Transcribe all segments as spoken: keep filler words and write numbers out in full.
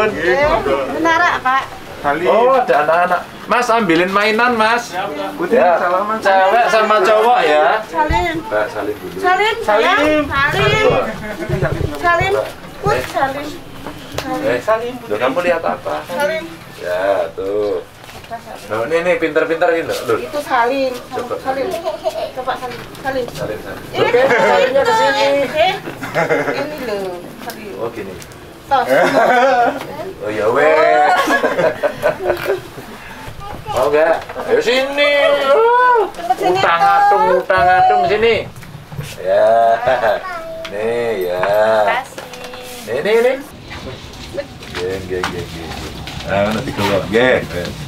Nuwun. Benar, Pak. Oh, ada anak-anak. Mas, ambilin mainan, Mas. Putih Ya. salaman. Cewek sama cowok ya. Salim. Mbak, salim dulu. Salim, sayang. Salim. Salim. Put, Eh. salim. Eh, salim. Loh, kamu lihat apa? Salim. Ya, tuh. Loh, ini nih pinter-pinter gitu. Loh. Itu salim. Coba. Salim. Coba salim. Salim. Salim, salim. Ini Oke, salimnya ke sini. Eh, Ini loh. Salim. Oh, gini. Tos. Oh, ya wes. Mau nggak? Ayo sini. Utang atung, utang atung sini. Ya. Nih, ya. Nih, nih, nih. Geng, geng, geng, geng. Ah, nanti keluar. Geng.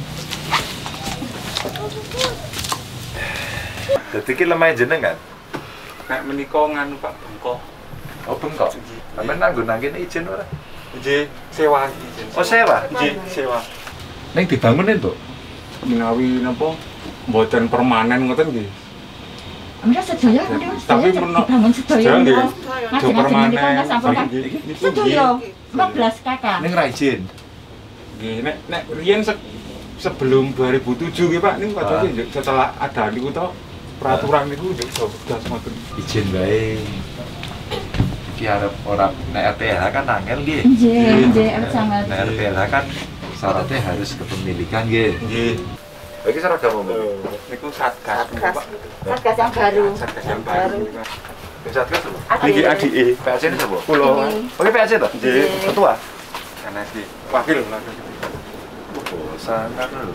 Jadi kita lemah jenengan. Nek menika nganu Pak bengkok. Oh, bengkok. Sampe nanggo nang kene izin ora? Nggih, sewa izin. Oh, sewa. Nggih, sewa. Ning dibangunin, Mbok. Menawi napa mboten permanen ngoten nggih. Enggak sedaya, enggak Tapi sedaya menok- dibangun sedaya. sedaya nggih. Mas Do jenengan permanen. menika sampun kan. Nggih. Sedaya empat belas kakak. Ning ra izin. Nggih, nek nek riyen se sebelum dua ribu tujuh nggih Pak, niku Ah. katanya setelah ada niku to peraturan niku nggih sudah ngoten. Izin bae. Iki arep ora nek R T H kan angel nggih. Nggih, nggih, arep sangat. Nek R T H kan syaratnya harus kepemilikan nggih. Nggih. Iki seragam apa? Niku satgas niku, Satgas. Pak. Satgas yang baru. Satgas yang baru. Wis satgas lho. Niki adike. P S ini sapa? Kula. Oke P S to? Nggih. Ketua. Karena si wakil lah. Oh, sangar lho.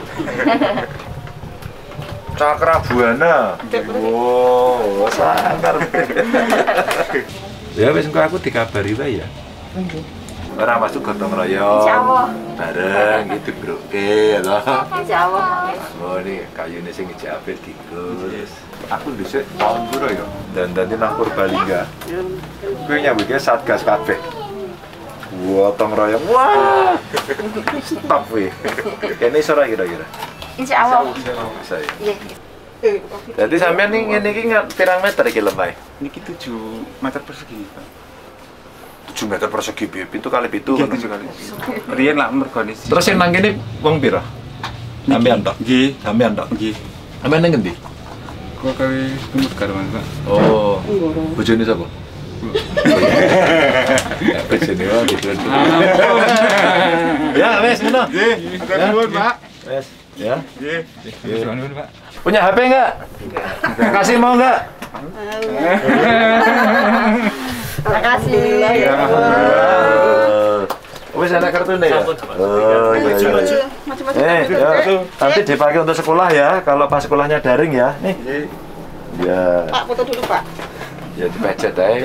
Cakra Buana. Wow, sangar. Ya wis engko aku dikabari wae ya. Nggih. Ora masuk gotong royong. Insyaallah. Bareng gitu, Bro. Oke, lho. Insyaallah. Oh, ini kayune sing dijabet dikus. Aku dhisik tahun piro ya? Dandane nang Purbalingga. Kuwi nyambutke Satgas kabeh. Gotong royong. Wah. Stop kuwi. Kene iso ora kira-kira? Insyaallah. Bisa ya. Iya. Jadi sampean ning ngene iki ngat pirang meter iki lemahe? Niki tujuh meter persegi, Pak. tujuh meter persegi piye? Pitu kali pitu. Nggih, tujuh kali. Riyen lah mergone. Terus sing nang kene wong pira? Sampean tok. Nggih, Sampean tok. nggih. Sampean ning ngendi? Kok kawe tumut karwan, Pak. Oh. Bojone sapa? Ya, bojone wae gitu. Ya, wes ngono. Nggih, Ya. nuwun, Pak. Wes, ya. Nggih. Nuwun, Pak. Punya H P enggak? Kasih mau enggak? Terima kasih. Wes ada kartunya ya? Oh iya iya. Macam-macam. Eh, ya, nanti dipakai untuk sekolah ya. Kalau pas sekolahnya daring ya. Nih. Ya. Pak, foto dulu, Pak. Ya dipejet ae.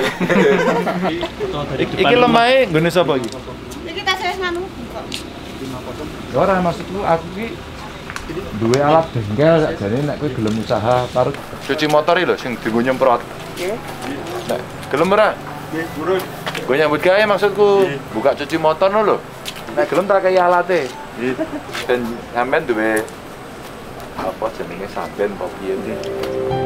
Iki lemahe nggone sapa iki? Iki tas wis nganu. Ora maksudku aku ki duwe alat bengkel sakjane nek kowe gelem usaha karo cuci motor iki lho sing dienggo nyemprot. Nggih. Nek gelem ora? Nggih, burun. Gue nyambut gawe maksudku. Buka cuci motor lho. Nek gelem tak kei alate. Nggih. Dan sampean duwe apa jenenge sampean apa piye iki?